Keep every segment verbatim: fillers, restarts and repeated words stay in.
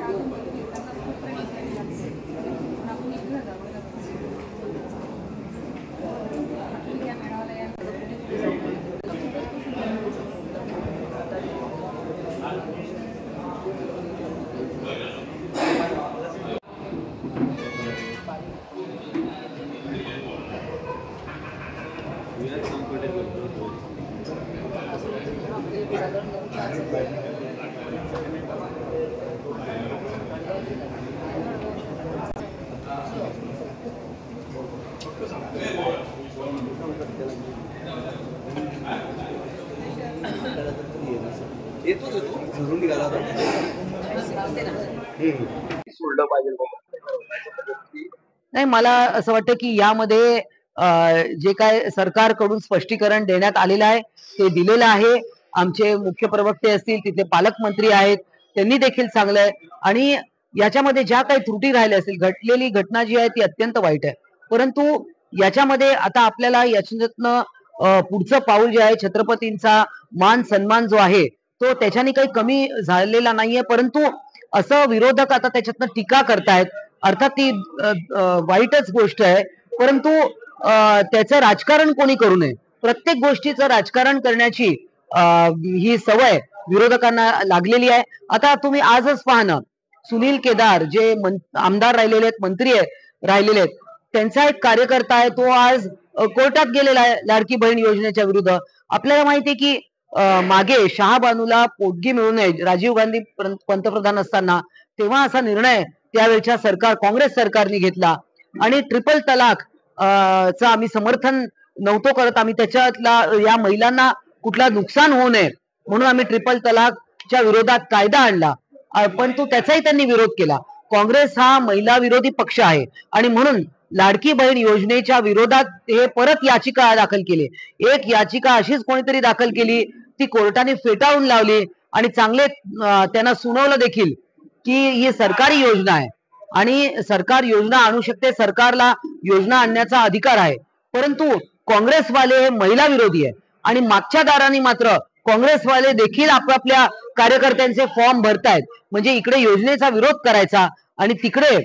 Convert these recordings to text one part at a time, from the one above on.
येतोच येतो झरून निघाला सोडलं पाहिजे. नाही, मला असं वाटतं की यामध्ये जे काय सरकारकडून स्पष्टीकरण देण्यात आलेलं आहे ते दिलेलं आहे. आमचे मुख्य प्रवक्ते असतील, तिथे पालकमंत्री आहेत, त्यांनी देखील सांगलंय. आणि याच्यामध्ये ज्या काही त्रुटी राहिल्या असतील, घडलेली घटना जी आहे ती अत्यंत वाईट आहे, परंतु याच्यामध्ये आता आपल्याला याच्यातनं पुढचं पाऊल जे आहे, छत्रपतींचा मान सन्मान जो आहे तो त्याच्याने काही कमी झालेला नाहीये, परंतु असं विरोधक आता त्याच्यातनं टीका करतायत. अर्थात ती वाईटच गोष्ट आहे, परंतु त्याचं राजकारण कोणी करू नये. प्रत्येक गोष्टीचं राजकारण करण्याची ही सवय विरोधकांना लागलेली आहे. आता तुम्ही आजच पहा ना, सुनील केदार जे आमदार राहिलेले आहेत, मंत्री राहिलेले आहेत, त्यांचा एक कार्यकर्ता आहे, तो आज कोर्टात गेलेला आहे लाडकी बहीण योजनेच्या विरुद्ध. आपल्याला माहिती आहे की मागे शहाबानूला पोटगी मिळू नये राजीव गांधी पंतप्रधान असताना, तेव्हा असा निर्णय त्यावेळच्या सरकार काँग्रेस सरकारने घेतला आणि ट्रिपल तलाक चा आम्ही समर्थन नव्हतो करत. आम्ही त्याच्यातला या महिलांना कुठला नुकसान होऊ नये म्हणून आम्ही ट्रिपल तलाकच्या विरोधात कायदा आणला, पण तो त्याचाही त्यांनी विरोध केला. काँग्रेस हा महिला विरोधी पक्ष आहे आणि म्हणून लाडकी बहीण योजनेच्या विरोधात हे परत याचिका दाखल केली. एक याचिका अशीच कोणीतरी दाखल केली, ती कोर्टाने फेटाळून लावली आणि चांगले त्यांना सुनावलं देखील की ही सरकारी योजना आहे आणि सरकार योजना आणू शकते, सरकारला योजना आणण्याचा अधिकार आहे. परंतु काँग्रेसवाले हे महिला विरोधी आहे आणि मागच्या दाराने मात्र काँग्रेसवाले देखील आपापल्या कार्यकर्त्यांचे फॉर्म भरतायत. म्हणजे इकडे योजनेचा विरोध करायचा आणि तिकडे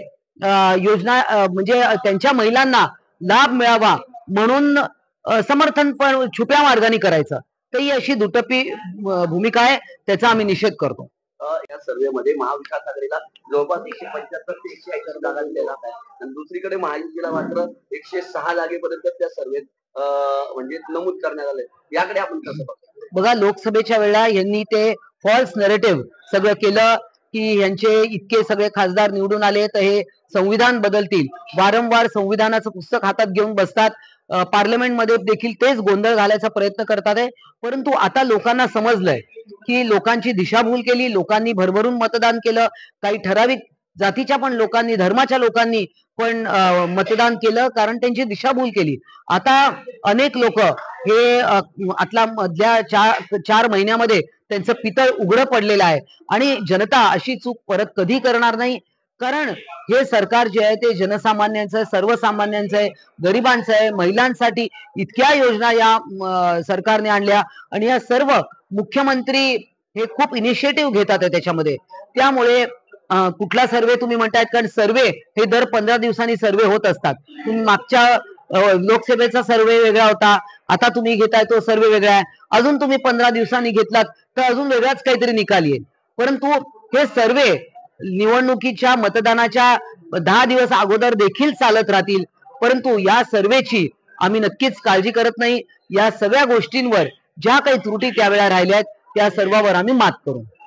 योजना म्हणजे त्यांच्या महिलांना लाभ मिळावा म्हणून समर्थन पण छुप्या मार्गाने करायचं. तर ही अशी दुटप्पी भूमिका आहे, त्याचा आम्ही निषेध करतो. या सर्वेमध्ये महाविकास आघाडीला जवळपास एकशे पंच्याहत्तर ते एकशे ऐंशी जागा दिल्या जात आहे आणि दुसरीकडे महायुतीला मात्र एकशे सहा जागेपर्यंत त्या सर्वेत म्हणजे नमूद करण्यात आले. याकडे आपण कसं बघतो? बघा, लोकसभेच्या वेळेला यांनी ते फॉल्स नरेटिव्ह सगळं केलं की यांचे इतके सगळे खासदार निवडून आले तर हे संविधान बदलतील. वारंवार संविधानाचं पुस्तक हातात घेऊन बसतात, पार्लमेंटमध्ये देखील तेच गोंधळ घालायचा प्रयत्न करतात आहे. परंतु आता लोकांना समजलंय की लोकांची दिशाभूल केली, लोकांनी भरभरून मतदान केलं, काही ठराविक जातीच्या पण लोकांनी, धर्माच्या लोकांनी पण मतदान केलं कारण त्यांची दिशाभूल केली. आता अनेक लोक हे आतला मधल्या चार चार महिन्यामध्ये त्यांचं पितळ उघडं पडलेलं आहे आणि जनता अशी चूक परत कधी करणार नाही. कारण हे सरकार जे आहे ते जनसामान्यांचं आहे, सर्वसामान्यांचं आहे, गरिबांचं आहे, महिलांसाठी इतक्या योजना या सरकारने आणल्या आणि या सर्व मुख्यमंत्री हे खूप इनिशिएटिव्ह घेतात आहे त्याच्यामध्ये. त्यामुळे कुठला सर्वे तुम्ही म्हणतायत, कारण सर्वे हे दर पंधरा दिवसांनी सर्वे होत असतात. तुम्ही मागच्या लोकसभेचा सर्वे वेगळा होता, आता तुम्ही घेताय तो सर्वे वेगळा आहे, अजून तुम्ही पंधरा दिवसांनी घेतलात तर अजून वेगळाच काहीतरी निकाल येईल. परंतु हे सर्वे निवडणुकीच्या मतदानाच्या दहा दिवस अगोदर देखील चालत राहतील. परंतु या सर्वेची आम्ही नक्कीच काळजी करत नाही. या सगळ्या गोष्टींवर ज्या काही त्रुटी त्यावेळेला राहिल्या आहेत त्या सर्वांवर आम्ही मात करू.